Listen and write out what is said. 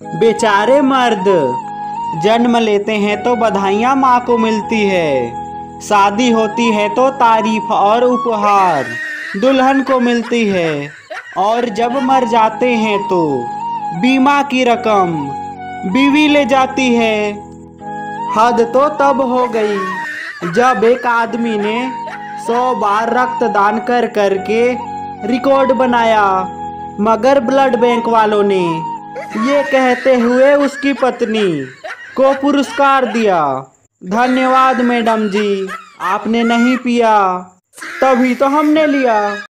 बेचारे मर्द जन्म लेते हैं तो बधाइयाँ माँ को मिलती है, शादी होती है तो तारीफ और उपहार दुल्हन को मिलती है, और जब मर जाते हैं तो बीमा की रकम बीवी ले जाती है। हद तो तब हो गई जब एक आदमी ने 100 बार रक्तदान कर करके रिकॉर्ड बनाया, मगर ब्लड बैंक वालों ने ये कहते हुए उसकी पत्नी को पुरस्कार दिया, धन्यवाद मैडम जी, आपने नहीं पिया तभी तो हमने लिया।